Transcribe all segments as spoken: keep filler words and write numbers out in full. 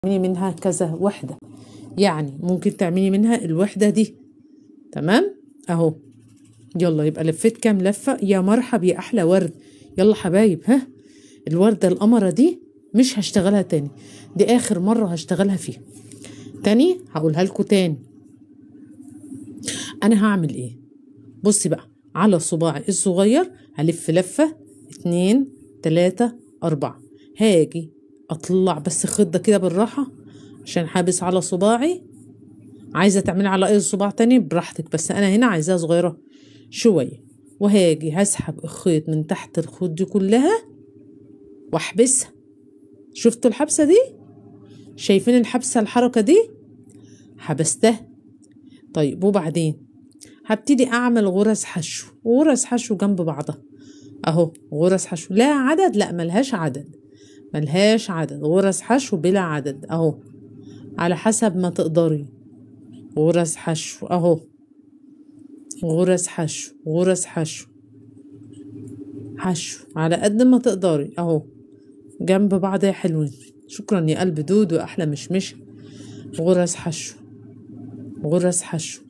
تعملي منها كذا وحدة، يعني ممكن تعملي منها الوحدة دي. تمام اهو. يلا يبقى لفيت كام لفة. يا مرحب يا احلى ورد. يلا حبايب، ها الوردة القمرة دي مش هشتغلها تاني، دي اخر مرة هشتغلها فيها. تاني هقولها لكم تاني. انا هعمل ايه؟ بصي بقى، على صباعي الصغير هلف لفة اتنين تلاتة اربعة، هاجي اطلع بس خدة كده بالراحة عشان حابس على صباعي. عايزة تعملي على اي صباع تاني براحتك، بس انا هنا عايزاها صغيرة شوية. وهاجي هسحب الخيط من تحت الخيط دي كلها واحبسها. شفتوا الحبسة دي؟ شايفين الحبسة الحركة دي؟ حبستها. طيب وبعدين هبتدي اعمل غرز حشو، غرز حشو جنب بعضها اهو. غرز حشو لا عدد، لا ملهاش عدد، ملهاش عدد. غرز حشو بلا عدد اهو، على حسب ما تقدري. غرز حشو اهو، غرز حشو غرز حشو حشو على قد ما تقدري اهو، جنب بعض يا حلوين. شكرا يا قلب دود واحلى مشمش. غرز حشو غرز حشو.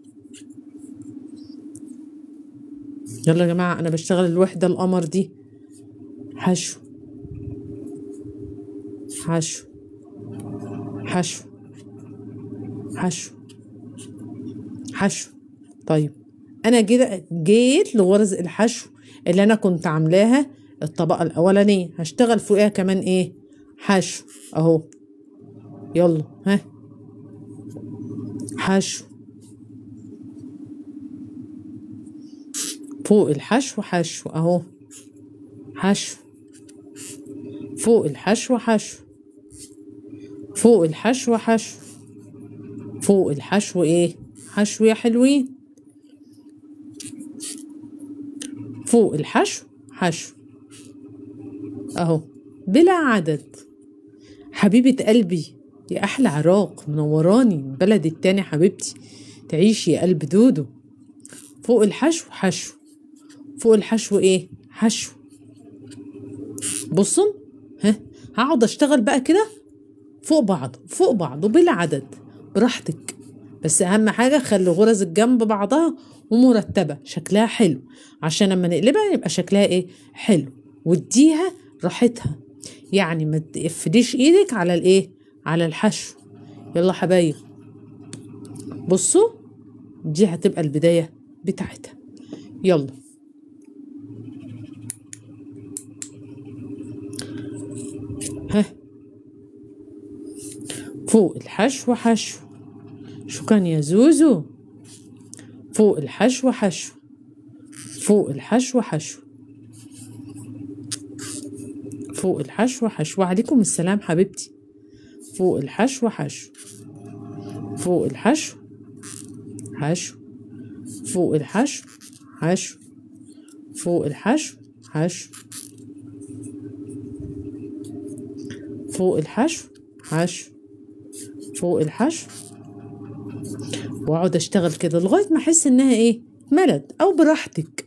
يلا يا جماعة، انا بشتغل الوحدة القمر دي. حشو حشو حشو حشو حشو. طيب انا كده جيت لغرز الحشو اللي انا كنت عاملاها الطبقة الاولانية، هشتغل فوقها كمان ايه؟ حشو اهو. يلا ها، حشو فوق الحشو حشو اهو. حشو فوق الحشو حشو فوق الحشو حشو فوق الحشو ايه؟ حشو يا حلوين. فوق الحشو حشو اهو بلا عدد. حبيبة قلبي يا احلى عراق، منوراني من بلد التاني حبيبتي. تعيشي يا قلب دودو. فوق الحشو حشو فوق الحشو ايه؟ حشو. بصوا ها، هقعد اشتغل بقى كده فوق بعض فوق بعض وبلا عدد براحتك، بس اهم حاجه خلي غرز جنب بعضها ومرتبه شكلها حلو، عشان لما نقلبها يبقى شكلها ايه؟ حلو. واديها راحتها، يعني ما تقفليش ايدك على الايه؟ على الحشو. يلا حبايب بصوا، دي هتبقى البدايه بتاعتها. يلا ها، فوق الحشو حشو. شكرا يا زوزو. فوق الحشو حشو فوق الحشو حشو فوق الحشو حشو. وعليكم السلام حبيبتي. فوق الحشو حشو فوق الحشو حشو فوق الحشو حشو فوق الحشو حشو فوق الحشو حشو فوق الحشو. واقعد اشتغل كده لغايه ما احس انها ايه؟ ملت او براحتك.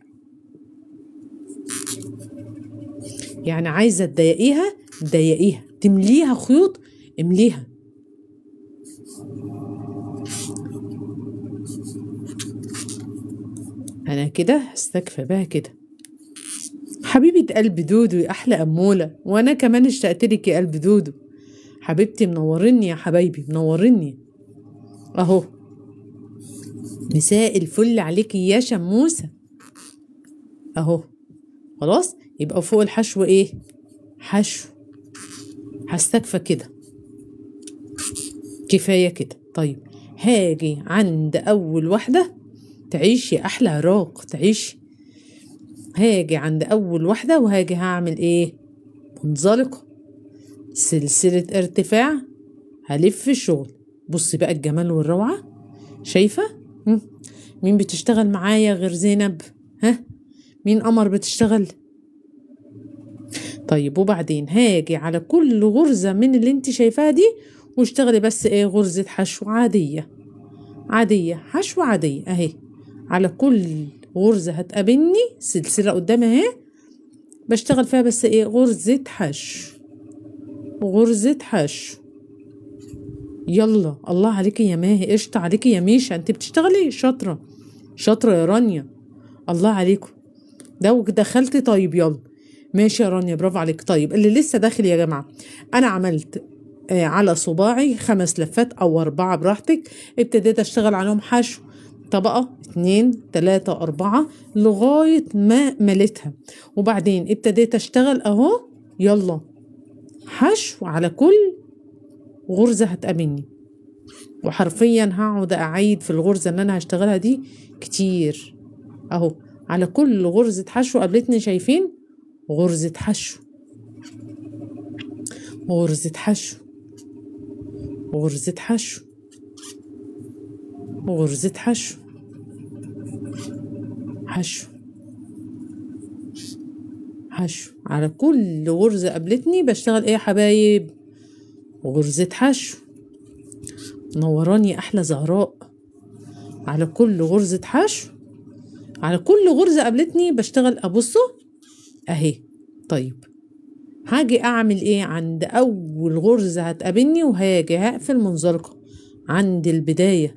يعني عايزه تضيقيها تضيقيها، تمليها خيوط امليها. انا كده هستكفى بها كده. حبيبه قلب دودو يا احلى اموله، وانا كمان اشتقت لك يا قلب دودو حبيبتي. منورني يا حبايبي، منورني اهو. مساء الفل عليكي يا شموسه اهو. خلاص يبقى فوق الحشو ايه؟ حشو. هستكفى كده كفايه كده. طيب هاجي عند اول واحده. تعيش يا احلى عراق، تعيش. هاجي عند اول واحده وهاجي هعمل ايه؟ منزلقه، سلسله ارتفاع، هلف الشغل. بصي بقى الجمال والروعه. شايفه؟ مين بتشتغل معايا غير زينب؟ ها، مين قمر بتشتغل؟ طيب وبعدين هاجي على كل غرزة من اللي انت شايفاها دي واشتغلي بس ايه؟ غرزة حشو عادية عادية، حشو عادية اهي. على كل غرزة هتقابلني سلسلة قدامي اهي، بشتغل فيها بس ايه؟ غرزة حشو غرزة حشو يلا الله عليكي يا ماهي، قشطة عليكي يا ميشا، انت بتشتغلي شاطرة شاطرة يا رانيا، الله عليكم. ده دخلتي طيب يلا ماشي يا رانيا برافو عليك. طيب اللي لسه داخل يا جماعة، انا عملت آه على صباعي خمس لفات او اربعة براحتك، ابتديت اشتغل عليهم حشو طبقة اتنين تلاتة اربعة لغاية ما مليتها، وبعدين ابتديت اشتغل اهو. يلا حشو على كل غرزة هتقابلني، وحرفيا هقعد اعيد في الغرزة اللي انا هشتغلها دي كتير اهو. على كل غرزة حشو قابلتني شايفين، غرزة حشو غرزة حشو غرزة حشو غرزة حشو حشو حشو. على كل غرزة قابلتني بشتغل ايه يا حبايب؟ غرزة حشو. نوراني احلى زهراء. على كل غرزة حشو، على كل غرزة قابلتني بشتغل ابصوا اهي. طيب هاجي اعمل ايه عند اول غرزة هتقابلني، وهاجي هقفل منزلقة عند البداية،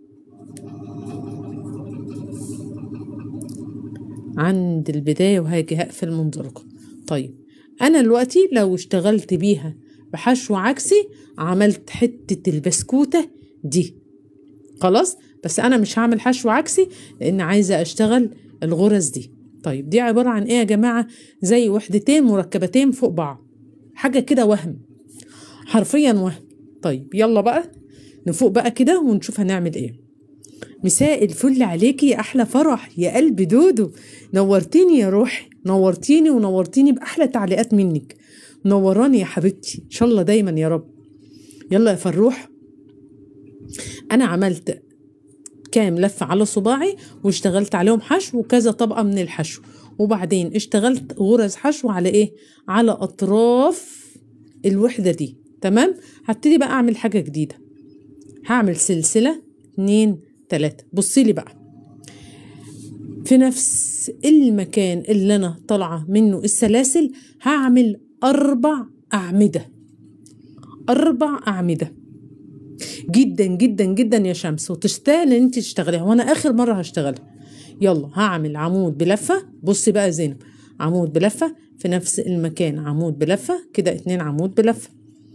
عند البداية وهاجي هقفل منزلقة. طيب انا دلوقتي لو اشتغلت بيها بحشو عكسي عملت حتة البسكوتة دي خلاص، بس انا مش هعمل حشو عكسي لان عايزة اشتغل الغرز دي. طيب دي عبارة عن ايه يا جماعة؟ زي وحدتين مركبتين فوق بعض، حاجة كده وهم، حرفيا وهم. طيب يلا بقى نفوق بقى كده ونشوف هنعمل ايه. مساء الفل عليكي يا احلى فرح يا قلب دودو، نورتيني يا روحي، نورتيني ونورتيني باحلى تعليقات منك، نوراني يا حبيبتي ان شاء الله دايما يا رب. يلا يا فروح، انا عملت كام لفة على صباعي واشتغلت عليهم حشو وكذا طبقة من الحشو، وبعدين اشتغلت غرز حشو على ايه؟ على اطراف الوحدة دي. تمام. هبتدي بقى اعمل حاجة جديدة، هعمل سلسلة اتنين تلاتة. بصي لي بقى في نفس المكان اللي انا طالعة منه السلاسل هعمل اربع اعمدة، اربع اعمدة جدا جدا جدا يا شمس، وتستاهل ان انت تشتغليها وانا اخر مرة هشتغلها. يلا هعمل عمود بلفة، بصي بقى زينب، عمود بلفة في نفس المكان، عمود بلفة كده، اتنين عمود بلفة،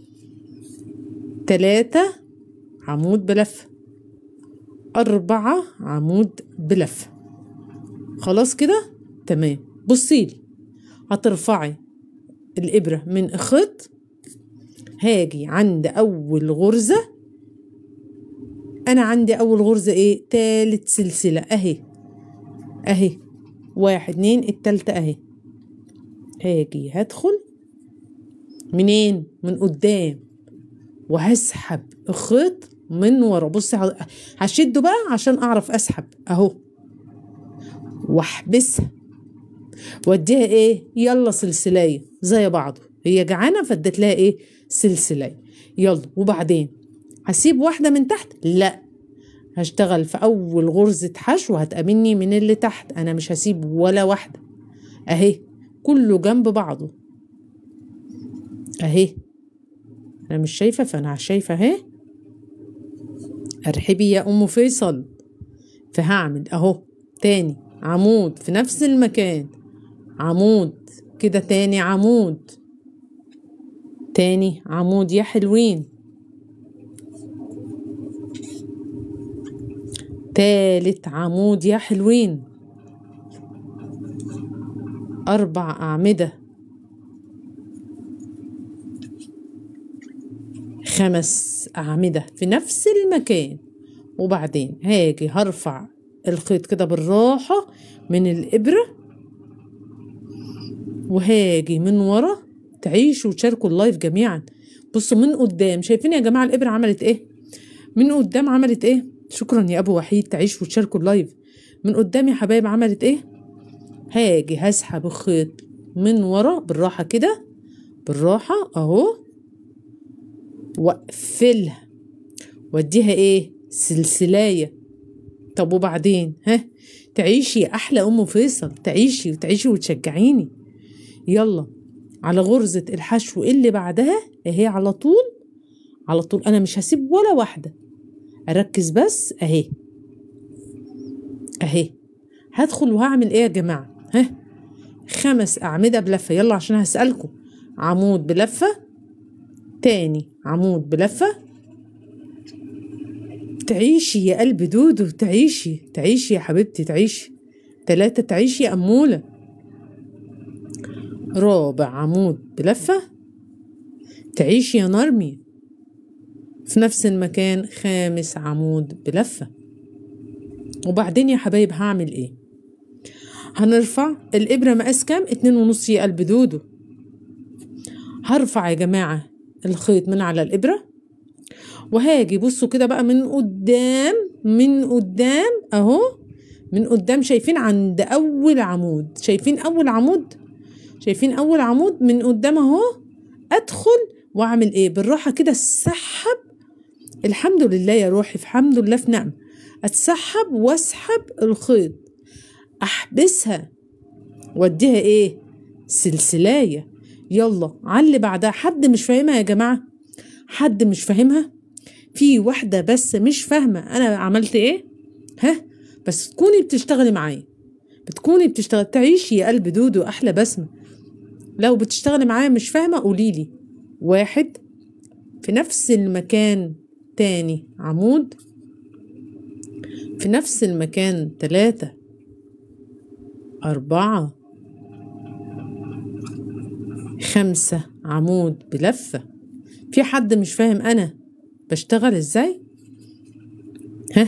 تلاتة عمود بلفة، أربعة عمود بلفة. خلاص كده تمام. بصيلي هترفعي الإبرة من الخيط، هاجي عند أول غرزة، أنا عندي أول غرزة إيه؟ تالت سلسلة أهي أهي، واحد اتنين التالتة أهي. هاجي هدخل منين؟ من قدام، وهسحب الخيط من ورا. بصي هشده بقى عشان اعرف اسحب اهو، واحبسها واديها ايه؟ يلا سلسلايه زي بعضه، هي جعانه فاديت لها ايه؟ سلسلايه. يلا وبعدين هسيب واحده من تحت؟ لا، هشتغل في اول غرزه حشو هتقابلني من اللي تحت، انا مش هسيب ولا واحده اهي، كله جنب بعضه اهي. انا مش شايفه فانا شايفه اهي. ارحبي يا ام فيصل. فهعمل اهو تاني عمود في نفس المكان، عمود كده، تاني عمود، تاني عمود يا حلوين، تالت عمود يا حلوين، اربع اعمدة، خمس اعمدة في نفس المكان. وبعدين هاجي هرفع الخيط كده بالراحة من الإبرة، وهاجي من ورا. تعيشوا وتشاركوا اللايف جميعا. بصوا من قدام، شايفين يا جماعة الإبرة عملت ايه؟ من قدام عملت ايه؟ شكرا يا أبو وحيد. تعيشوا وتشاركوا اللايف من قدام يا حبايب. عملت ايه؟ هاجي هسحب الخيط من ورا بالراحة كده، بالراحة اهو، واقفلها واديها ايه؟ سلسلاية. طب وبعدين ها؟ تعيشي يا احلى ام فيصل، تعيشي وتعيشي وتشجعيني. يلا على غرزة الحشو اللي بعدها اهي على طول، على طول، انا مش هسيب ولا واحدة، اركز بس اهي اهي. هدخل وهعمل ايه يا جماعة؟ ها، خمس اعمدة بلفة. يلا عشان هسألكم. عمود بلفة، تاني عمود بلفة. تعيشي يا قلب دودو، تعيشي تعيشي يا حبيبتي، تعيشي. تلاتة، تعيشي يا أمولة. رابع عمود بلفة. تعيشي يا نرمي. في نفس المكان خامس عمود بلفة. وبعدين يا حبايب هعمل ايه؟ هنرفع الإبرة مقاس كام؟ اتنين ونص يا قلب دودو. هرفع يا جماعة الخيط من على الإبرة، وهاجي بصوا كده بقى من قدام، من قدام اهو، من قدام. شايفين عند اول عمود؟ شايفين اول عمود؟ شايفين اول عمود من قدام اهو. ادخل واعمل ايه؟ بالراحه كده اسحب. الحمد لله يا روحي، في الحمد لله في نعمه. اتسحب واسحب الخيط، احبسها واديها ايه؟ سلسلايه. يلا على اللي بعدها. حد مش فاهمها يا جماعه؟ حد مش فاهمها؟ في واحده بس مش فاهمه انا عملت ايه؟ ها، بس تكوني بتشتغلي معايا، بتكوني بتشتغل. تعيشي يا قلب دودو، احلى بسمه. لو بتشتغلي معايا مش فاهمه قوليلي. واحد، في نفس المكان تاني عمود، في نفس المكان تلاتة، أربعة، خمسة عمود بلفة. في حد مش فاهم أنا بشتغل إزاي؟ ها،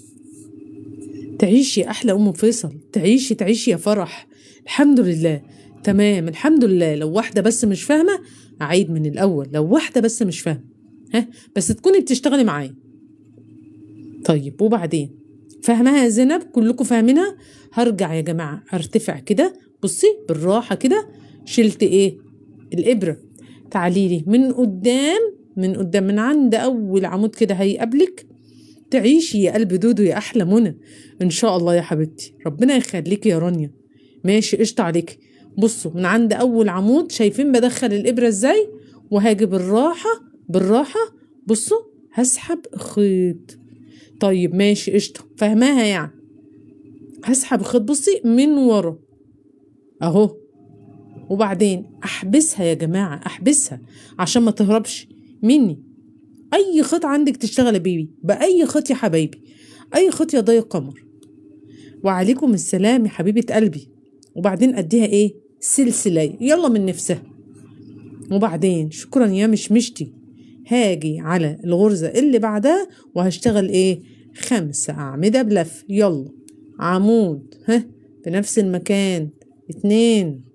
تعيشي يا أحلى أم فيصل، تعيشي تعيشي يا فرح. الحمد لله تمام، الحمد لله. لو واحدة بس مش فاهمة أعيد من الأول. لو واحدة بس مش فاهمة، ها، بس تكوني بتشتغلي معايا. طيب وبعدين؟ فاهمها يا زينب؟ كلكم فاهمينها؟ هرجع يا جماعة ارتفع كده. بصي بالراحة كده. شلت ايه؟ الإبرة. تعاليلي من قدام، من قدام، من عند أول عمود كده هيقابلك. تعيشي يا قلب دودو يا أحلى منى. إن شاء الله يا حبيبتي، ربنا يخليكي يا رانيا. ماشي، قشطة عليكي. بصوا من عند أول عمود، شايفين بدخل الإبرة ازاي؟ وهاجي بالراحة بالراحة. بصوا هسحب خيط. طيب ماشي قشطة، فاهماها يعني. هسحب الخيط بصي من ورا اهو، وبعدين احبسها يا جماعة، احبسها عشان ما تهربش مني. اي خيط عندك تشتغل يا بيبي، باي خيط يا حبايبي، اي خيط يا ضي قمر. وعليكم السلام يا حبيبة قلبي. وبعدين اديها ايه؟ سلسلة. يلا من نفسها. وبعدين شكرا يا مشمشتي. هاجي على الغرزة اللي بعدها وهشتغل ايه؟ خمسة أعمدة بلف. يلا عمود، ها، بنفس المكان. اتنين،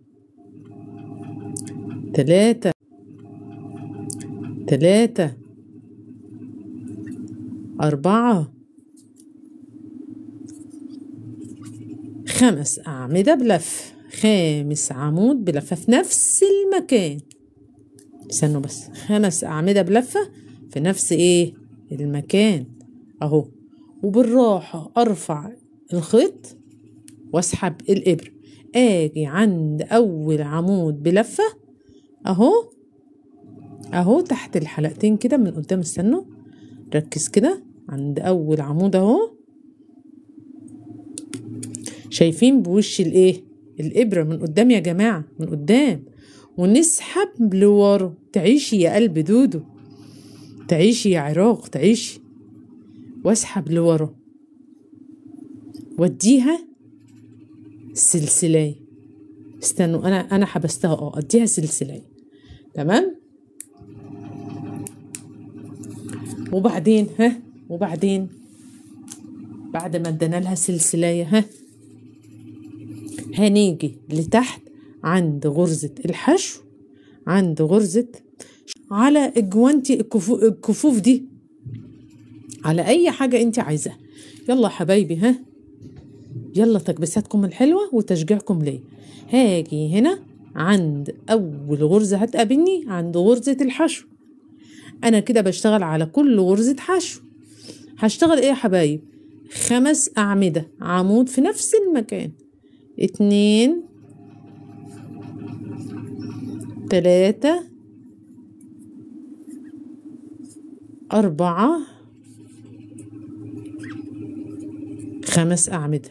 تلاتة، تلاتة، أربعة، خمس أعمدة بلف. خامس عمود بلفة في نفس المكان. استنوا بس. خمس أعمدة بلفة في نفس ايه؟ المكان اهو. وبالراحة ارفع الخيط واسحب الإبرة. اجي عند اول عمود بلفة اهو، اهو تحت الحلقتين كده من قدام. استنوا، ركز كده. عند اول عمود اهو، شايفين بوش الايه؟ الإبرة من قدام يا جماعة، من قدام. ونسحب لورا. تعيشي يا قلب دودو، تعيشي يا عراق، تعيشي. واسحب لورا واديها سلسلاية. استنوا، انا انا حبستها اه، اديها سلسلاية. تمام. وبعدين ها، وبعدين بعد ما ادينا لها سلسلاية ها، هنيجي لتحت عند غرزة الحشو، عند غرزة، على الجوانتي الكفوف, الكفوف دي، على اي حاجة انت عايزاها. يلا حبايبي ها، يلا تكبيساتكم الحلوة وتشجيعكم ليا. هاجي هنا عند اول غرزة هتقابلني عند غرزة الحشو. انا كده بشتغل على كل غرزة حشو. هشتغل ايه يا حبايب؟ خمس اعمدة عمود في نفس المكان. اتنين، تلاتة، أربعة، خمس أعمدة،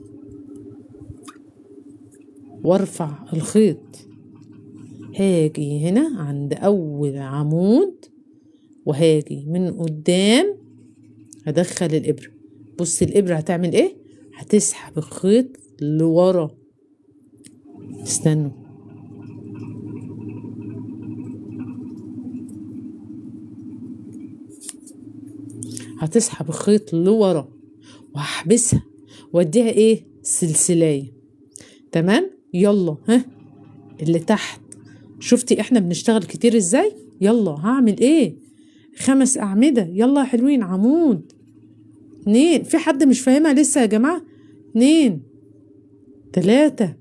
وارفع الخيط. هاجي هنا عند أول عمود وهاجي من قدام هدخل الإبرة. بص الإبرة هتعمل إيه؟ هتسحب الخيط لورا. استنوا، هتسحب الخيط لورا وهحبسها واديها ايه؟ سلسلايه. تمام. يلا ها اللي تحت، شفتي احنا بنشتغل كتير ازاي؟ يلا هعمل ايه؟ خمس اعمده. يلا يا حلوين. عمود، اتنين. في حد مش فاهمها لسه يا جماعه؟ اتنين، تلاته،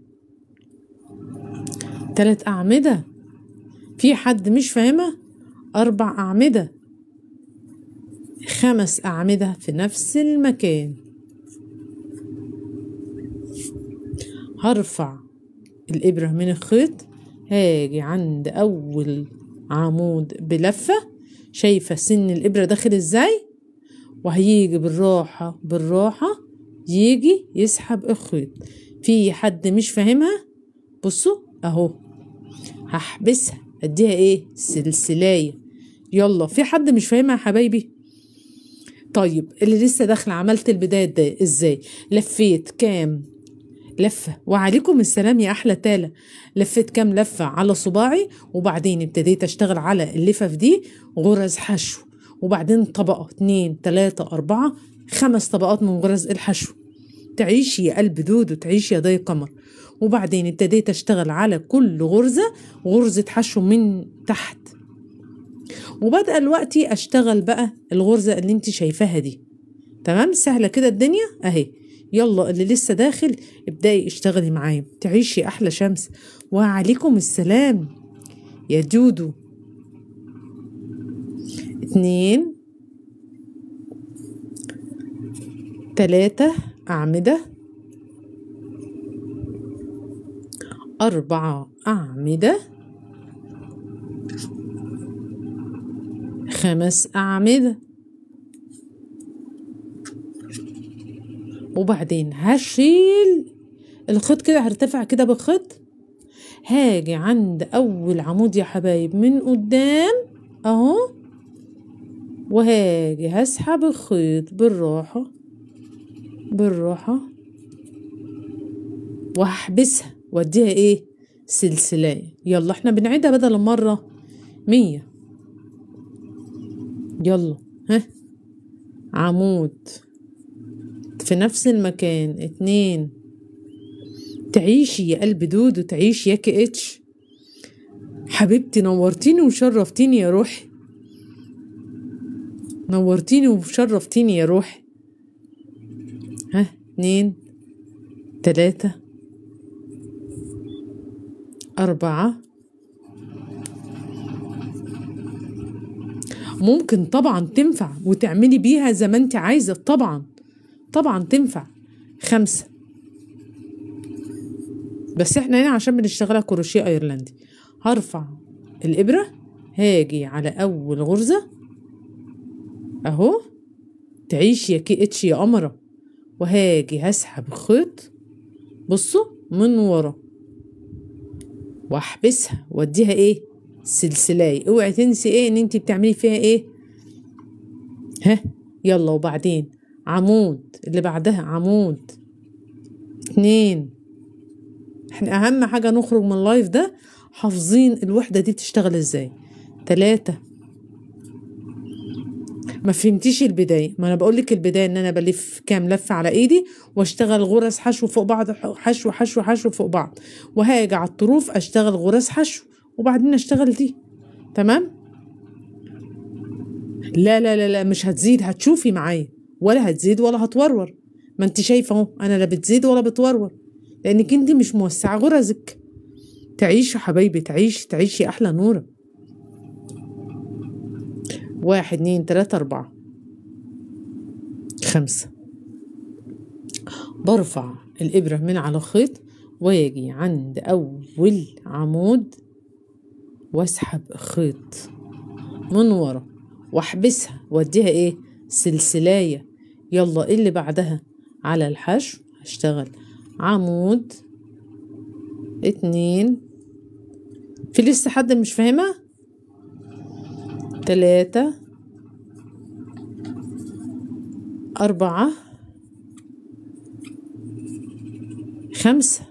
تلات اعمده. في حد مش فاهمها؟ اربع اعمده، خمس أعمدة في نفس المكان. هرفع الإبرة من الخيط، هاجي عند أول عمود بلفة. شايفة سن الإبرة داخل إزاي؟ وهيجي بالراحة بالراحة يجي يسحب الخيط. في حد مش فاهمها؟ بصوا أهو، هحبسها أديها إيه؟ سلسلاية. يلا، في حد مش فاهمها يا حبايبي؟ طيب اللي لسه داخله، عملت البدايه ده ازاي؟ لفيت كام لفه؟ وعليكم السلام يا احلى تاله. لفيت كام لفه على صباعي، وبعدين ابتديت اشتغل على اللفف دي غرز حشو، وبعدين طبقه، اتنين، تلاته، اربعه، خمس طبقات من غرز الحشو. تعيشي يا قلب دودو، تعيشي يا ضي قمر. وبعدين ابتديت اشتغل على كل غرزه غرزه حشو من تحت، وبدأ دلوقتي اشتغل بقى الغرزة اللي انت شايفاها دي. تمام. سهلة كده الدنيا اهي. يلا اللي لسه داخل ابدأي اشتغلي معايا. تعيشي احلى شمس. وعليكم السلام يا دودو. اتنين، تلاتة اعمدة، اربعة اعمدة، خمس أعمدة، وبعدين هشيل الخيط كده، هرتفع كده بالخيط. هاجي عند أول عمود يا حبايب من قدام أهو، وهاجي هسحب الخيط بالراحة بالراحة وهحبسها واديها ايه؟ سلسلاية. يلا احنا بنعيدها بدل مرة مية. يلا ها، عمود في نفس المكان، اتنين. تعيشي يا قلب دودو، تعيشي يا كي اتش حبيبتي. نورتيني وشرفتيني يا روحي، نورتيني وشرفتيني يا روحي. ها، اتنين، تلاتة، أربعة. ممكن طبعا تنفع وتعملي بيها زي ما انت عايزة، طبعا طبعا تنفع. خمسة. بس احنا هنا عشان بنشتغلها كروشيه ايرلندي. هرفع الإبرة، هاجي على أول غرزة أهو. تعيشي يا كي اتش يا قمرة. وهاجي هسحب الخيط، بصوا، من ورا واحبسها واديها ايه؟ سلسلاية. اوعي تنسي ايه ان انت بتعملي فيها ايه. ها يلا. وبعدين عمود اللي بعدها، عمود، اتنين. احنا اهم حاجة نخرج من اللايف ده حافظين الوحدة دي بتشتغل ازاي. تلاتة. ما فهمتيش البداية؟ ما انا بقولك البداية ان انا بلف كام لفة على ايدي واشتغل غرز حشو فوق بعض، حشو حشو حشو فوق بعض، وهاجي على الطروف اشتغل غرز حشو وبعدين اشتغل دي. تمام. لا لا لا لا، مش هتزيد، هتشوفي معايا، ولا هتزيد ولا هتورور. ما انت شايفه اهو، انا لا بتزيد ولا بتورور لانك انت مش موسعه غرزك. تعيشي يا حبايبي، تعيشي تعيشي احلى نوره. واحد، اتنين، تلاته، اربعه، خمسه. برفع الابره من على الخيط واجي عند اول عمود واسحب الخيط من ورا واحبسها واديها ايه سلسلاية. يلا اللي بعدها على الحشو هشتغل عمود اتنين، في لسه حد مش فاهمها؟ تلاتة أربعة خمسة.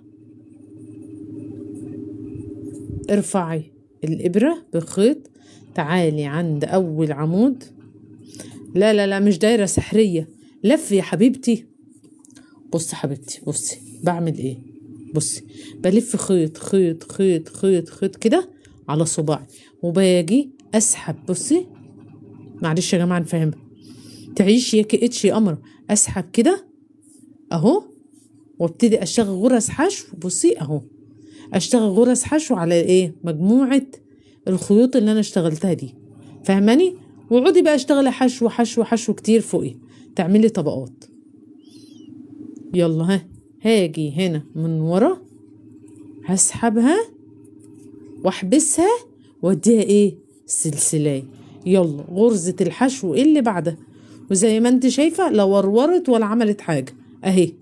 ارفعي الإبرة بخيط، تعالي عند أول عمود. لا لا لا مش دايرة سحرية، لف يا حبيبتي. بصي حبيبتي بصي بعمل ايه، بصي بلف خيط خيط خيط خيط خيط كده على صباعي، وباجي اسحب. بصي معلش يا جماعة نفهمها، تعيش يا كئتش يا قمر. اسحب كده اهو، وابتدي اشتغل غرز حشو. بصي اهو اشتغل غرز حشو على ايه مجموعة الخيوط اللي انا اشتغلتها دي، فاهماني؟ وعودي بقى اشتغلي حشو حشو حشو كتير فوقي، تعملي طبقات. يلا ها، هاجي هنا من ورا هسحبها واحبسها واديها ايه سلسلاية. يلا غرزة الحشو اللي بعدها، وزي ما انت شايفة لا ورورت ولا عملت حاجة اهي.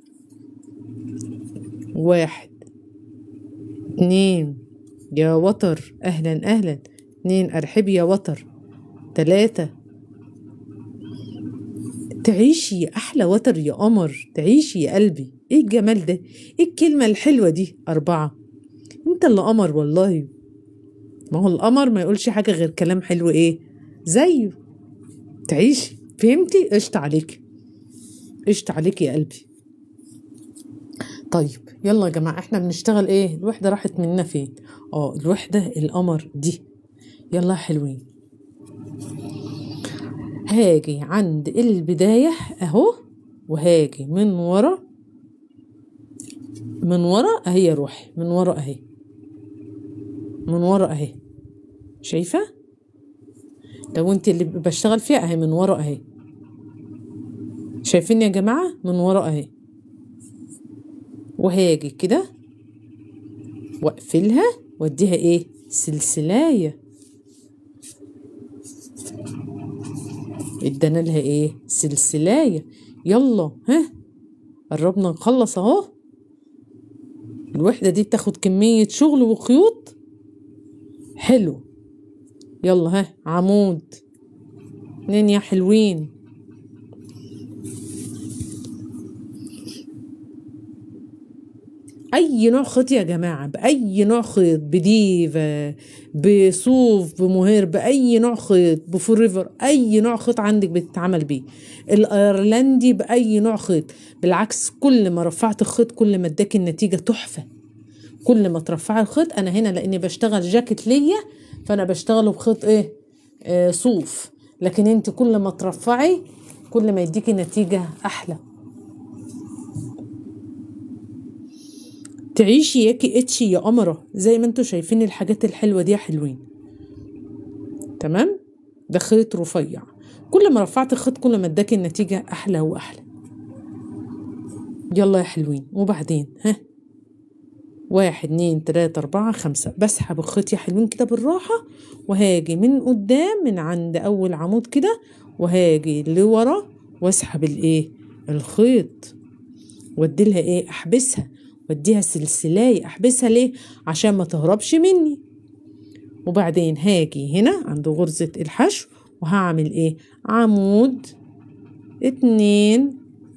واحد اتنين يا وتر، اهلا اهلا. اتنين ارحبي يا وتر. تلاتة تعيشي يا احلى وتر يا قمر، تعيشي يا قلبي. ايه الجمال ده، ايه الكلمة الحلوة دي. اربعة انت اللي قمر والله، ما هو القمر ما يقولش حاجة غير كلام حلو ايه زيه. تعيشي، فهمتي؟ قشطة عليكي، قشطة عليكي يا قلبي. طيب يلا يا جماعة احنا بنشتغل ايه، الوحدة راحت مننا فين؟ اه الوحدة القمر دي. يلا حلوين، هاجي عند البداية اهو، وهاجي من ورا من ورا اهي يا روحي، من ورا اهي، من ورا اهي، شايفة؟ لو انت اللي بشتغل فيها اهي من ورا اهي، شايفين يا جماعة؟ من ورا اهي، وهاجي كده واقفلها واديها ايه سلسلاية، ادانا لها ايه سلسلاية. يلا ها قربنا نخلص اهو. الوحدة دي بتاخد كمية شغل وخيوط حلو. يلا ها عمود اتنين يا حلوين. اي نوع خيط يا جماعه، باي نوع خيط، بديفا بصوف بمهير، باي نوع خيط، بفوريفر، اي نوع خيط عندك بتتعمل بيه. الايرلندي باي نوع خيط، بالعكس كل ما رفعت الخيط كل ما اداكي النتيجه تحفه. كل ما ترفعي الخيط، انا هنا لاني بشتغل جاكيت ليا فانا بشتغله بخيط ايه آه صوف، لكن انت كل ما ترفعي كل ما يديكي نتيجه احلى. تعيشي ياكي اتشي يا قمرة، زي ما انتوا شايفين الحاجات الحلوة دي حلوين. تمام، ده خيط رفيع، كل ما رفعت الخيط كل ما اداكي النتيجة احلى واحلى. يلا يا حلوين، وبعدين ها واحد اتنين تلاتة اربعة خمسة، بسحب الخيط يا حلوين كده بالراحة، وهاجي من قدام من عند اول عمود كده، وهاجي لورا واسحب الايه الخيط واديلها ايه احبسها واديها سلسلاية. احبسها ليه؟ عشان ما تهربش مني. وبعدين هاجي هنا عند غرزة الحشو وهعمل ايه عمود اتنين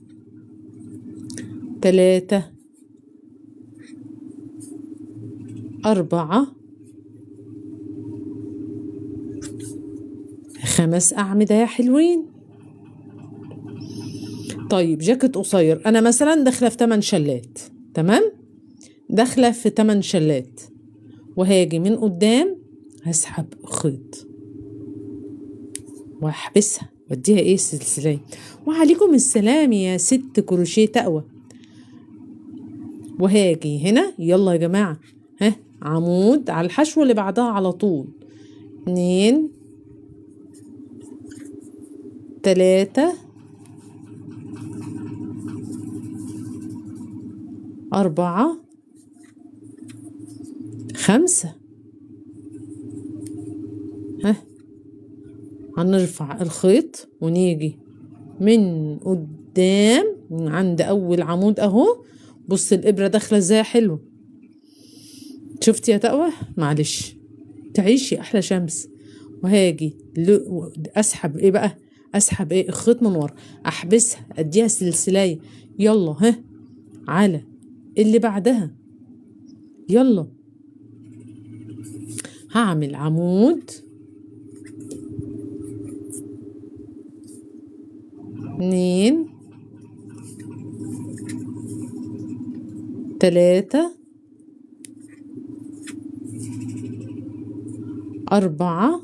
تلاتة اربعة خمس اعمدة يا حلوين. طيب جاكيت قصير، انا مثلا داخله في تمن شلات، تمام، داخله في تمن شلات، وهاجي من قدام هسحب خيط واحبسها واديها ايه سلسلة. وعليكم السلام يا ست كروشيه تقوى. وهاجي هنا يلا يا جماعه ها عمود على الحشو اللي بعدها على طول، اتنين تلاتة أربعة خمسة، ها هنرفع الخيط ونيجي من قدام من عند اول عمود اهو. بص الابره داخله ازاي حلو، شفتي يا تقوى؟ معلش تعيشي احلى شمس. وهاجي اسحب ايه بقى، اسحب ايه الخيط من ورا، احبسها اديها سلسلايه. يلا ها على اللي بعدها. يلا هعمل عمود اتنين تلاتة أربعة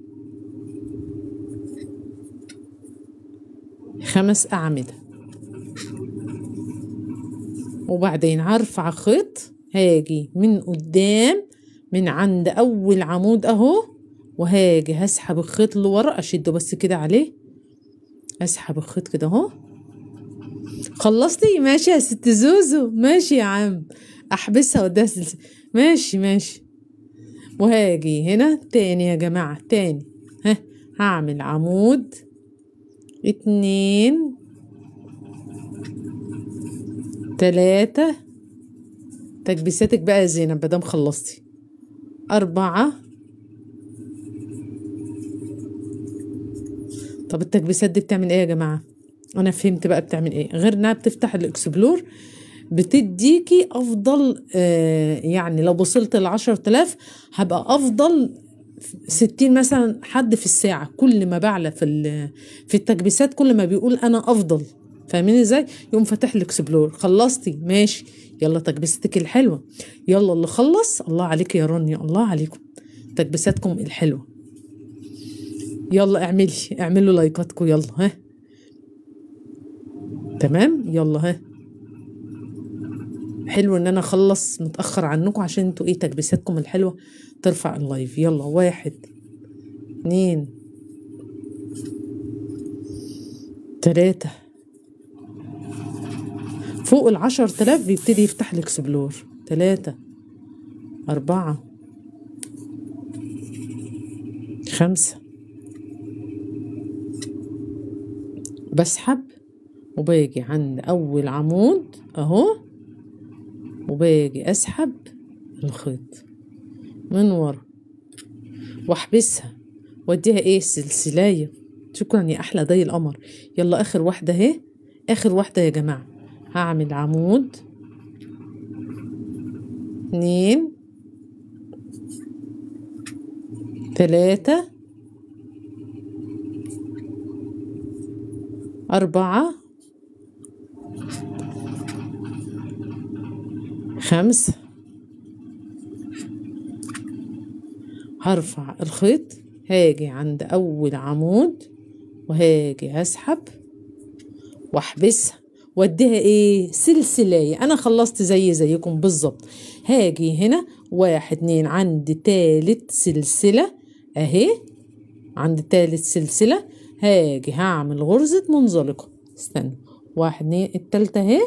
خمس أعمدة. وبعدين هرفع خيط، هاجي من قدام من عند أول عمود أهو، وهاجي هسحب الخيط لورا، أشده بس كده عليه، أسحب الخيط كده أهو. خلصتي؟ ماشي يا ست زوزو، ماشي يا عم. أحبسها وأديها سلسلة، ماشي ماشي. وهاجي هنا تاني يا جماعة تاني، ها هعمل عمود اتنين تلاتة، تكبيساتك بقى يا زينب مادام خلصتي، أربعة. طب التكبيسات دي بتعمل ايه يا جماعة؟ أنا فهمت بقى بتعمل ايه، غير انها بتفتح الإكسبلور، بتديكي أفضل آه يعني لو وصلت لعشر تلاف هبقى أفضل ستين مثلا حد في الساعة. كل ما بعلى في في التكبيسات كل ما بيقول أنا أفضل، فاهمين ازاي؟ يقوم فاتح الاكسبلور. خلصتي؟ ماشي. يلا تكبيستك الحلوه. يلا اللي خلص، الله عليك يا رانيا، الله عليكم تكبيساتكم الحلوه. يلا اعملي اعملوا لايكاتكم، يلا ها تمام. يلا ها حلو ان انا اخلص متاخر عنكم عشان انتوا ايه تكبيساتكم الحلوه ترفع اللايف. يلا واحد اتنين تلاته، فوق العشر تلاف بيبتدي يفتح الاكسبلور. تلاتة أربعة خمسة، بسحب وباجي عند أول عمود أهو، وباجي أسحب الخيط من ورا وأحبسها وأديها إيه سلسلاية. شكرا يا أحلى ضي القمر. يلا آخر واحدة أهي، آخر واحدة يا جماعة. هعمل عمود اتنين تلاتة أربعة خمسة، هرفع الخيط، هاجي عند أول عمود وهاجي هسحب واحبسها واديها ايه سلسلاية. انا خلصت زي زيكم بالظبط. هاجي هنا واحد اتنين عند تالت سلسلة اهي، عند تالت سلسلة هاجي هعمل غرزة منزلقة. استنى، واحد اتنين التالتة اهي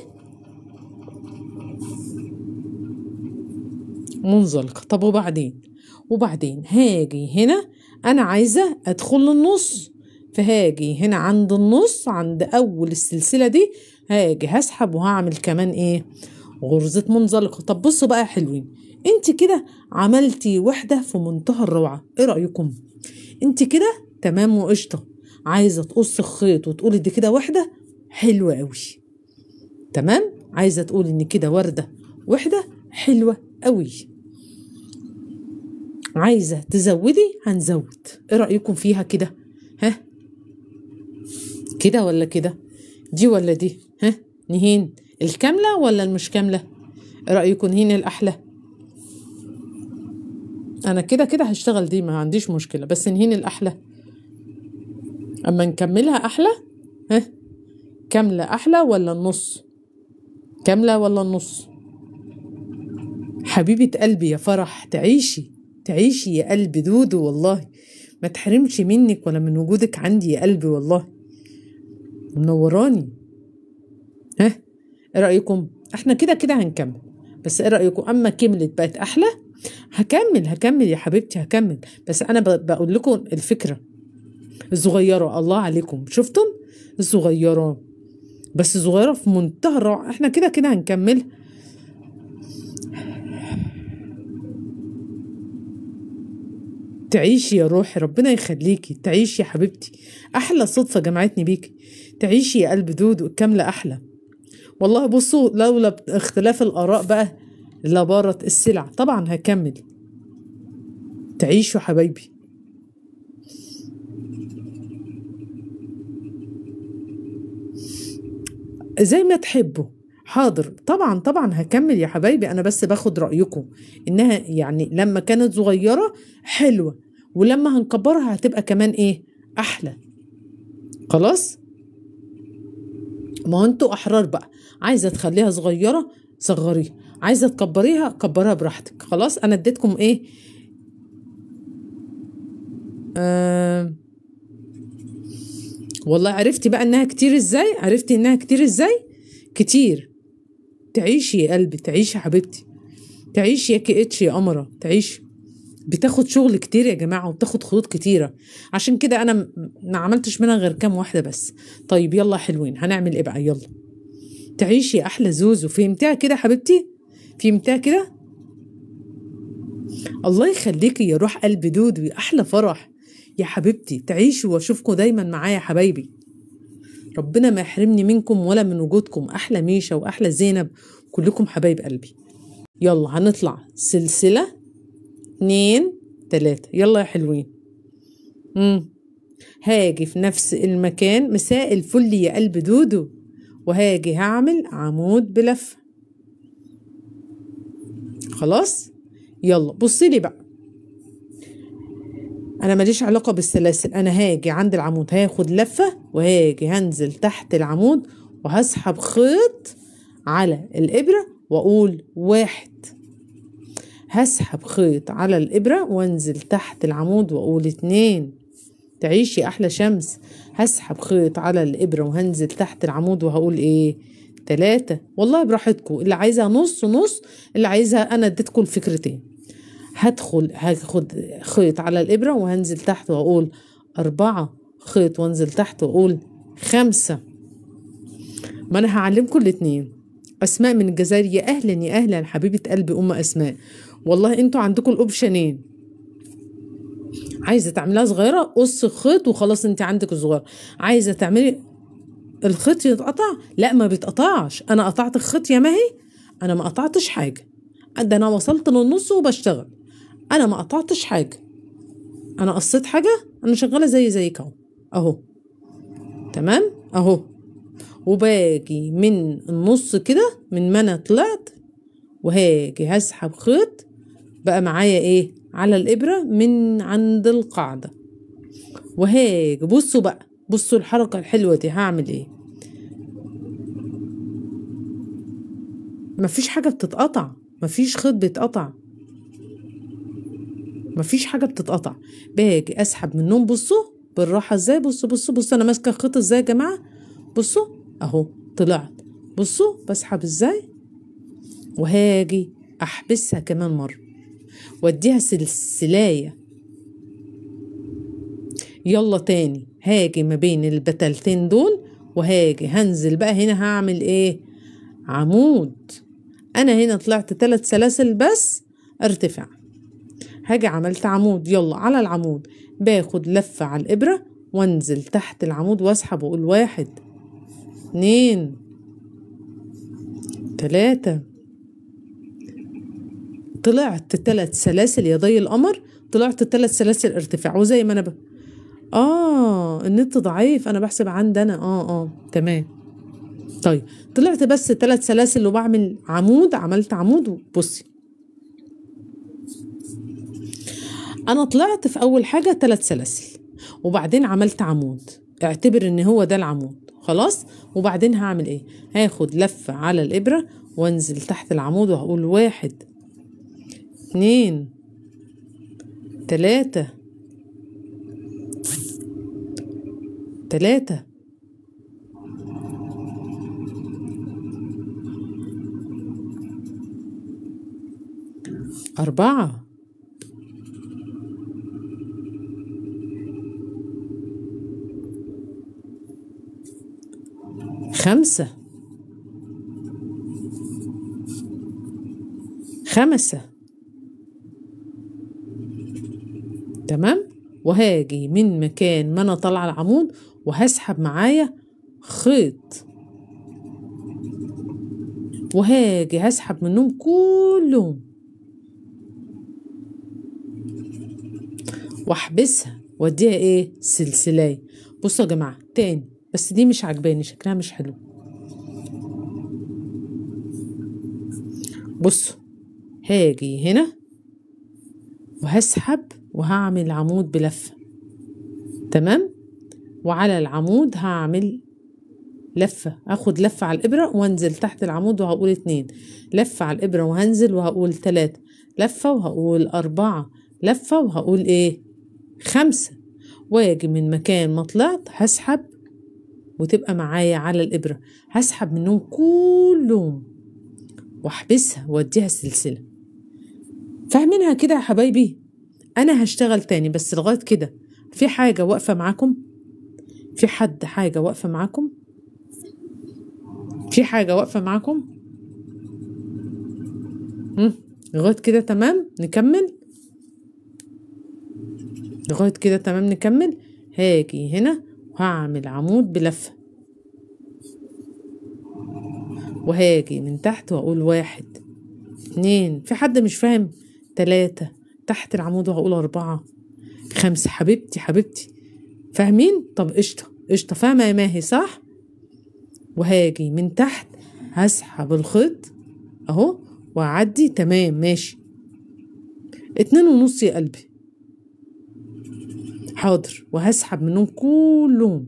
منزلقة. طب وبعدين وبعدين هاجي هنا انا عايزة ادخل النص، فهاجي هنا عند النص عند اول السلسلة دي هاجي هسحب وهعمل كمان ايه غرزة منزلقة. طب بصوا بقى يا حلوين، انت كده عملتي وحدة في منتهى الروعة. ايه رأيكم؟ انت كده تمام وقشطة. عايزة تقص الخيط وتقولي دي كده وحدة حلوة قوي، تمام. عايزة تقولي ان كده وردة وحدة حلوة قوي. عايزة تزودي هنزود. ايه رأيكم فيها كده؟ ها كده ولا كده؟ دي ولا دي؟ ها نهين الكاملة ولا المش كاملة؟ ايه رأيكم نهين الأحلى؟ أنا كده كده هشتغل دي ما عنديش مشكلة، بس نهين الأحلى أما نكملها أحلى. ها كاملة أحلى ولا النص؟ كاملة ولا النص؟ حبيبة قلبي يا فرح، تعيشي تعيشي يا قلبي دودو، والله ما تحرمش منك ولا من وجودك عندي يا قلبي، والله منوراني. ها ايه رأيكم؟ احنا كده كده هنكمل، بس ايه رأيكم اما كملت بقت احلى؟ هكمل هكمل يا حبيبتي هكمل، بس انا بقول لكم الفكرة. الصغيرة، الله عليكم، شفتم الصغيرة، بس صغيرة في منتهى الروعة. احنا كده كده هنكمل. تعيشي يا روحي، ربنا يخليكي، تعيشي يا حبيبتي، احلى صدفة جمعتني بيكي. تعيشي يا قلب دودو، الكاملة احلى والله. بصوا لولا اختلاف الاراء بقى لبارت السلع. طبعا هكمل. تعيشوا حبايبي. زي ما تحبوا. حاضر، طبعا طبعا هكمل يا حبايبي، انا بس باخد رأيكم. انها يعني لما كانت صغيرة حلوة، ولما هنكبرها هتبقى كمان ايه احلى. خلاص، ما هو انتوا احرار بقى. عايزة تخليها صغيرة صغريها، عايزة تكبريها كبرها براحتك. خلاص، انا اديتكم ايه. آه والله عرفتي بقى انها كتير ازاي. عرفتي انها كتير ازاي. كتير. تعيشي يا قلبي، تعيشي يا حبيبتي، تعيشي يا كي اتش يا قمرة، تعيشي. بتاخد شغل كتير يا جماعة، وبتاخد خطوط كتيرة، عشان كده انا م- ما عملتش منها غير كام واحدة بس. طيب يلا حلوين، هنعمل ايه بقى. يلا تعيشي يا احلى زوزو. فهمتها كده حبيبتي، فهمتها كده. الله يخليكي يا روح قلب دودو، يا احلى فرح يا حبيبتي. تعيشوا واشوفكم دايما معايا يا حبايبي. ربنا ما يحرمني منكم ولا من وجودكم. احلى ميشا واحلى زينب، كلكم حبايب قلبي. يلا هنطلع سلسلة اتنين تلاتة. يلا يا حلوين. مم. هاجي في نفس المكان. مساء الفل يا قلب دودو. وهاجي هعمل عمود بلفة. خلاص، يلا بصي لي بقى. انا ماليش علاقة بالسلاسل، انا هاجي عند العمود هاخد لفة، وهاجي هنزل تحت العمود وهسحب خيط على الابرة واقول واحد. هسحب خيط على الابرة وانزل تحت العمود واقول اتنين. تعيشي احلى شمس. هسحب خيط على الابرة وهنزل تحت العمود وهقول ايه تلاتة. والله براحتكم، اللي عايزها نص نص، اللي عايزها. انا اديتكم الفكرتين. هدخل هاخد خيط على الابرة وهنزل تحت واقول اربعة. خيط وانزل تحت واقول خمسة. ما انا هعلمكم الاتنين. اسماء من الجزائر، يا اهلا يا اهلا حبيبة قلبي ام اسماء. والله انتوا عندكم الاوبشنين. عايزه تعمليها صغيره قص خيط وخلاص، انت عندك الصغير. عايزه تعملي الخيط يتقطع، لا ما بيتقطعش. انا قطعت الخيط يا ماهي، انا ما قطعتش حاجه. ده انا وصلت للنص وبشتغل، انا ما قطعتش حاجه. انا قصيت حاجه، انا شغاله زي زيك اهو. اهو تمام اهو. وباجي من النص كده من ما انا طلعت، وهاجي هسحب خيط بقى معايا ايه على الابره من عند القاعده، وهاجي بصوا بقى، بصوا الحركه الحلوه دي. هعمل ايه؟ مفيش حاجه بتتقطع، مفيش خيط بيتقطع، مفيش حاجه بتتقطع. باجي اسحب منهم. بصوا بالراحه ازاي. بصوا بصوا بصوا انا ماسكه الخيط ازاي يا جماعه. بصوا اهو طلعت. بصوا بسحب ازاي، وهاجي احبسها كمان مره واديها سلسلايه. يلا تاني. هاجي ما بين البتلتين دول، وهاجي هنزل بقى هنا. هعمل ايه؟ عمود. انا هنا طلعت ثلاث سلاسل بس ارتفاع. هاجي عملت عمود. يلا على العمود باخد لفة على الابرة وانزل تحت العمود واسحب واقول واحد اتنين تلاتة. طلعت ثلاث سلاسل يا ضي القمر. طلعت ثلاث سلاسل ارتفاع. وزي ما انا ب... اه النت ضعيف، انا بحسب عندنا. اه اه تمام. طيب طلعت بس ثلاث سلاسل وبعمل عمود. عملت عمود. بصي انا طلعت في اول حاجة ثلاث سلاسل، وبعدين عملت عمود. اعتبر ان هو ده العمود. خلاص، وبعدين هعمل ايه؟ هاخد لفة على الابرة وانزل تحت العمود وهقول واحد اتنين تلاتة تلاتة أربعة خمسة، خمسة. تمام. وهاجي من مكان ما انا طالعه العمود وهسحب معايا خيط، وهاجي هسحب منهم كلهم واحبسها واديها ايه سلسلايه. بصوا يا جماعه تاني، بس دي مش عجباني، شكلها مش حلو. بصوا هاجي هنا وهسحب وهعمل عمود بلفه. تمام. وعلى العمود هعمل لفه، اخد لفه على الابره وانزل تحت العمود وهقول اتنين، لفه على الابره وهنزل وهقول تلاته، لفه وهقول اربعه، لفه وهقول ايه خمسه. واجي من مكان ما طلعت هسحب وتبقى معايا على الابره، هسحب منهم كلهم واحبسها واديها سلسله. فاهمينها كده يا حبايبي؟ انا هشتغل تاني بس لغايه كده. في حاجه واقفه معاكم؟ في حد حاجه واقفه معاكم؟ في حاجه واقفه معاكم؟ هم؟ لغايه كده تمام نكمل؟ لغايه كده تمام نكمل. هاجي هنا وهعمل عمود بلفه، وهاجي من تحت واقول واحد اتنين، في حد مش فاهم؟ تلاتة تحت العمود وهقول اربعة، خمسة. حبيبتي حبيبتي فاهمين؟ طب قشطة قشطة، فاهمة يا ماهي صح؟ وهاجي من تحت هسحب الخيط اهو واعدي. تمام ماشي. اتنين ونص يا قلبي. حاضر. وهسحب منهم كلهم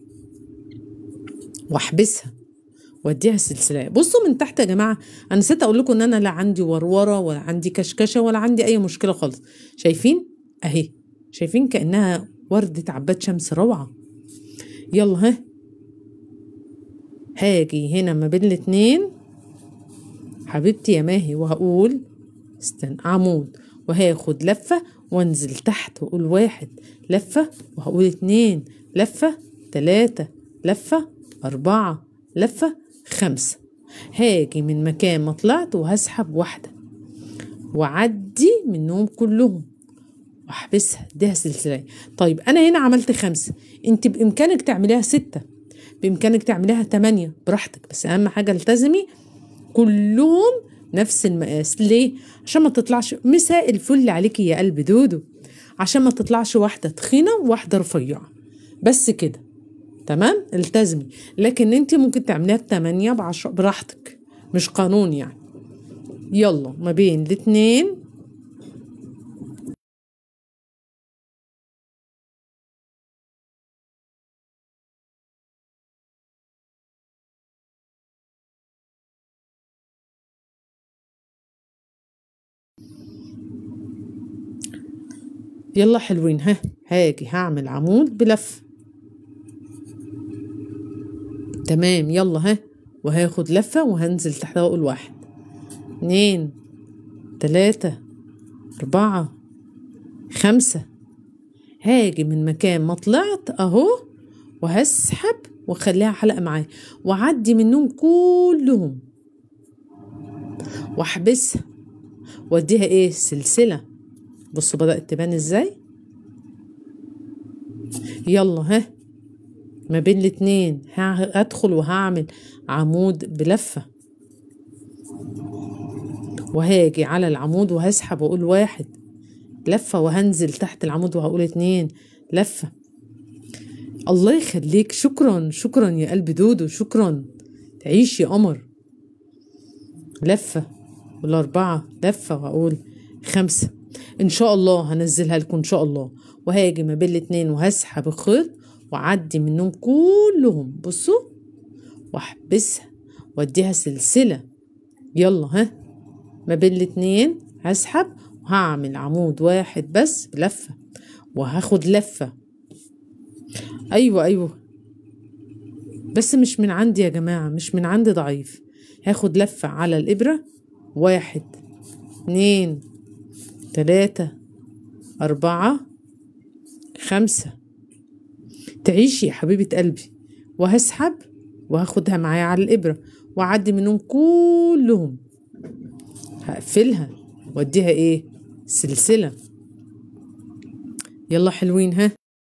واحبسها واديها سلسله. بصوا من تحت يا جماعه، انا نسيت اقول لكم ان انا لا عندي وروره ولا عندي كشكشه ولا عندي اي مشكله خالص. شايفين اهي؟ شايفين كانها ورده عباد شمس روعه. يلا ها، هاجي هنا ما بين الاتنين حبيبتي يا ماهي وهقول استنى عمود، وهاخد لفه وانزل تحت واقول واحد، لفه وهقول اتنين، لفه تلاته، لفه اربعه، لفه خمسه. هاجي من مكان ما طلعت وهسحب واحده وعدي منهم كلهم واحبسها اديها سلسله. طيب انا هنا عملت خمسه، انت بامكانك تعمليها سته، بامكانك تعمليها تمانيه براحتك، بس اهم حاجه التزمي كلهم نفس المقاس. ليه؟ عشان ما تطلعش مساء الفل عليكي يا قلب دودو، عشان ما تطلعش واحده تخينه وواحده رفيعه، بس كده. تمام. التزمي. لكن انت ممكن تعمليها بتمانية بعشرة براحتك، مش قانون يعني. يلا ما بين الاتنين يلا حلوين. ها هاجي هعمل عمود بلف. تمام. يلا ها، وهاخد لفة وهنزل تحت واقول واحد اتنين تلاتة اربعة خمسة. هاجي من مكان ما طلعت اهو وهسحب واخليها حلقة معايا وعدي منهم كلهم واحبسها واديها ايه سلسلة. بصوا بدأت تبان ازاي. يلا ها، ما بين الاتنين هدخل وهعمل عمود بلفة، وهاجي على العمود وهسحب واقول واحد، لفة وهنزل تحت العمود وهقول اتنين، لفة. الله يخليك، شكرا شكرا يا قلب دودو، شكرا. تعيش يا قمر. لفة والاربعة، لفة وهقول خمسة. ان شاء الله هنزلها لكم ان شاء الله. وهاجي ما بين الاتنين وهسحب الخيط وعدي منهم كلهم بصوا واحبسها واديها سلسلة. يلا ها، ما بين الاتنين هسحب وهعمل عمود واحد بس بلفة وهاخد لفة. ايوه ايوه، بس مش من عندي يا جماعة، مش من عندي ضعيف. هاخد لفة على الابرة واحد اتنين تلاتة اربعة خمسة. تعيشي يا حبيبة قلبي. وهسحب وهاخدها معايا على الإبرة وأعدي منهم كلهم، هقفلها وأديها إيه سلسلة. يلا حلوين ها.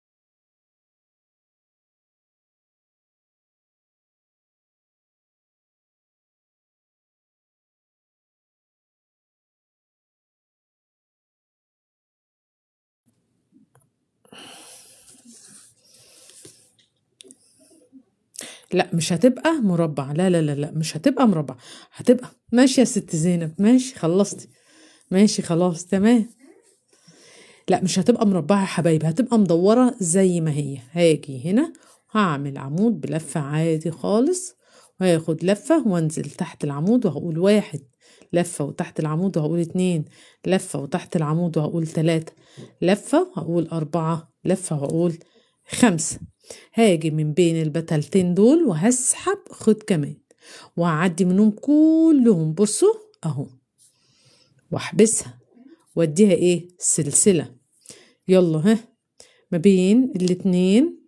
لا مش هتبقى مربع، لا لا لا لا مش هتبقى مربع، هتبقى ماشي يا ست زينب، ماشي خلصتي، ماشي خلاص تمام. لا مش هتبقى مربعة يا حبايبي، هتبقى مدورة زي ما هي. هاجي هنا هعمل عمود بلفة عادي خالص، وهاخد لفة وانزل تحت العمود وهقول واحد لفة، وتحت العمود وهقول اتنين لفة، وتحت العمود وهقول تلاتة لفة، وهقول أربعة لفة، وهقول خمسة. هاجي من بين البتلتين دول وهسحب خيط كمان وهعدي منهم كلهم، بصوا اهو، واحبسها واديها ايه سلسلة. يلا ها، ما بين الاتنين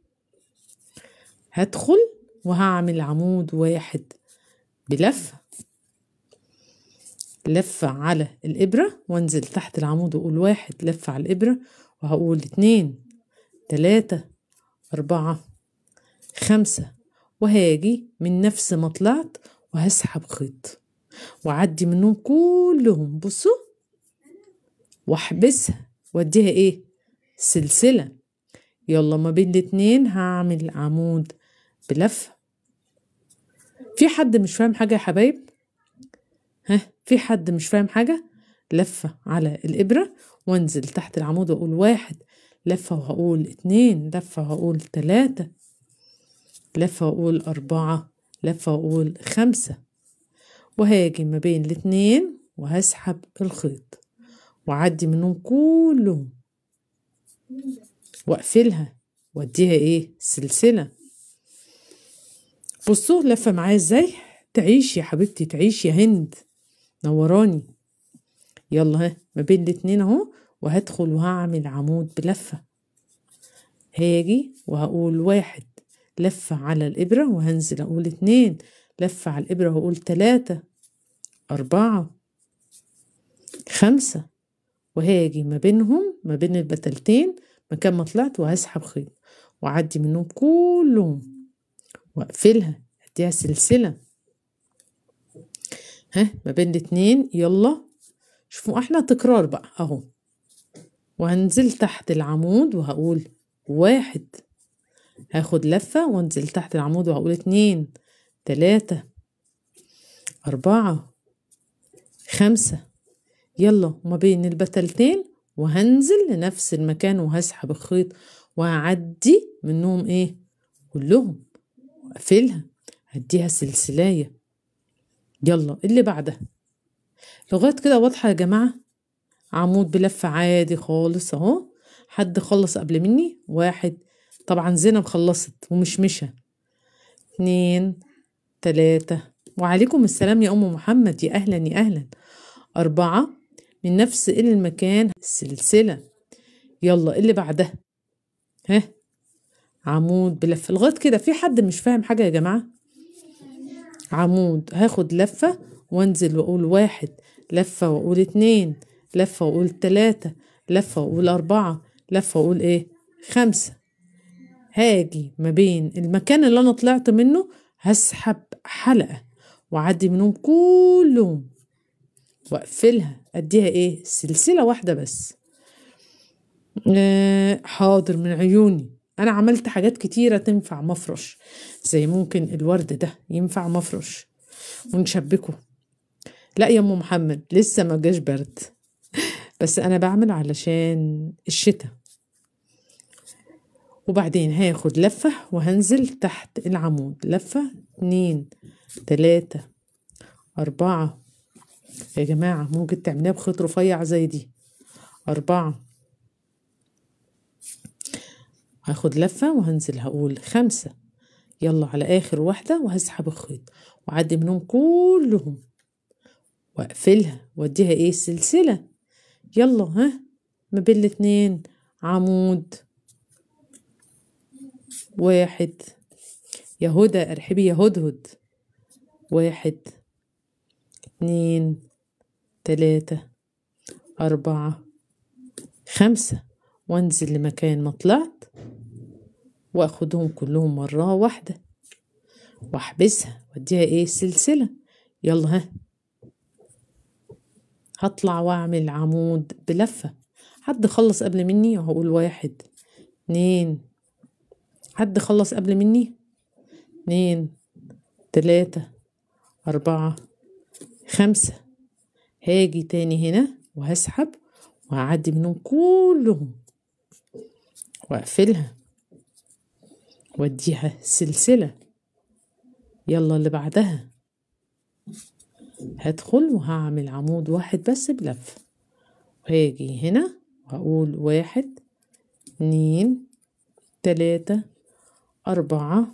هدخل وهعمل عمود واحد بلفة، لفة على الإبرة وانزل تحت العمود واقول واحد لفة على الإبرة، وهقول اتنين تلاتة أربعة خمسة، وهاجي من نفس ما طلعت وهسحب خيط وأعدي منهم كلهم، بصوا، واحبسها واديها ايه سلسلة. يلا ما بين الاتنين هعمل عمود بلفة. في حد مش فاهم حاجة يا حبايب؟ ها، في حد مش فاهم حاجة؟ لفة على الإبرة وانزل تحت العمود واقول واحد لفة، وهقول اتنين لفة، وهقول تلاتة لفة، وأقول أربعة لفة، وأقول خمسة، وهاجي ما بين الاتنين وهسحب الخيط وأعدي منهم كلهم وأقفلها وأديها إيه سلسلة. بصوا لفة معايا إزاي؟ تعيش يا حبيبتي، تعيش يا هند، نوراني. يلا ها، ما بين الاتنين أهو، وهدخل وهعمل عمود بلفة. هاجي وهقول واحد لفة على الإبرة وهنزل أقول اتنين لفة على الإبرة وهقول تلاتة أربعة خمسة، وهاجي ما بينهم ما بين البتلتين مكان ما طلعت وهسحب خيط وأعدي منهم كلهم وأقفلها أديها سلسلة. ها، ما بين الاتنين. يلا شوفوا احنا تكرار بقى اهو، وهنزل تحت العمود وهقول واحد، هاخد لفة وانزل تحت العمود وهقول اتنين تلاتة أربعة خمسة. يلا ما بين البتلتين وهنزل لنفس المكان وهسحب الخيط وهعدي منهم ايه كلهم واقفلها هديها سلسلاية. يلا اللي بعدها. لغاية كده واضحة يا جماعة؟ عمود بلفة عادي خالص اهو. حد خلص قبل مني؟ واحد، طبعا زينب خلصت ومشمشة، اتنين تلاتة، وعليكم السلام يا أم محمد، يا أهلا يا أهلا، أربعة، من نفس المكان سلسلة. يلا اللي بعدها. ها، عمود بلفة. لغاية كده في حد مش فاهم حاجة يا جماعة؟ عمود هاخد لفة وانزل واقول واحد لفة، واقول اتنين لفة، واقول تلاتة لفة، واقول أربعة لفة، واقول ايه خمسة. هاجي ما بين المكان اللي انا طلعت منه هسحب حلقة وأعدي منهم كلهم واقفلها اديها ايه سلسلة واحدة بس. آه حاضر من عيوني. انا عملت حاجات كتيرة تنفع مفرش، زي ممكن الورد ده ينفع مفرش ونشبكه. لا يا ام محمد لسه ما جاش برد، بس انا بعمل علشان الشتاء. وبعدين هاخد لفة وهنزل تحت العمود لفة، اتنين تلاتة أربعة، يا جماعة ممكن تعمليها بخيط رفيع زي دي، أربعة، هاخد لفة وهنزل هقول خمسة. يلا على آخر واحدة وهسحب الخيط وأعدي منهم كلهم وأقفلها وأديها إيه سلسلة. يلا ها، ما بين الاتنين عمود، واحد يا هدى ارحبي يا هدهد. واحد اتنين تلاتة أربعة خمسة، وانزل لمكان ما طلعت واخدهم كلهم مرة واحدة واحبسها واديها ايه سلسلة. يلا ها، هطلع واعمل عمود بلفة. حد خلص قبل مني؟ وهقول واحد اتنين. حد خلص قبل مني؟ اتنين تلاتة أربعة خمسة. هاجي تاني هنا وهسحب وهعدي منهم كلهم واقفلها واديها سلسلة. يلا اللي بعدها، هدخل وهعمل عمود واحد بس بلف، وهاجي هنا وهقول واحد اتنين تلاتة أربعة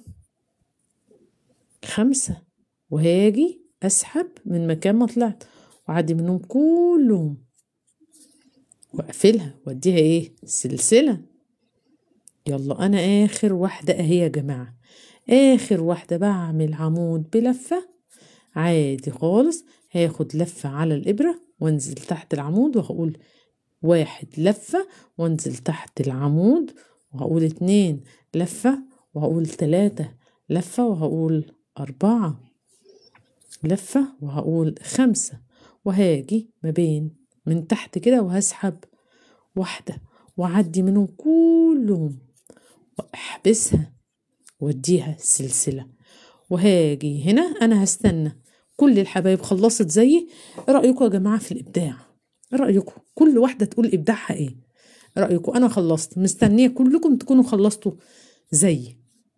خمسة، وهاجي أسحب من مكان ما طلعت وأعدي منهم كلهم وأقفلها وأديها إيه سلسلة. يلا أنا آخر واحدة أهي يا جماعة، آخر واحدة بعمل عمود بلفة عادي خالص. هاخد لفة على الإبرة وانزل تحت العمود وهقول واحد لفة، وانزل تحت العمود وهقول اتنين لفة، وهقول تلاتة لفة، وهقول أربعة لفة، وهقول خمسة، وهاجي ما بين من تحت كده وهسحب واحدة وأعدي منهم كلهم وأحبسها وأديها سلسلة. وهاجي هنا أنا هستنى كل الحبايب خلصت زيي. إيه رأيكم يا جماعة في الإبداع؟ إيه رأيكم؟ كل واحدة تقول إبداعها إيه؟ إيه رأيكم؟ أنا خلصت، مستنية كلكم تكونوا خلصتوا زيي.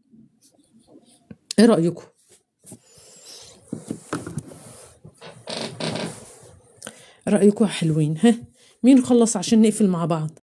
إيه رأيكم؟ رأيكم حلوين؟ ها، مين خلص عشان نقفل مع بعض؟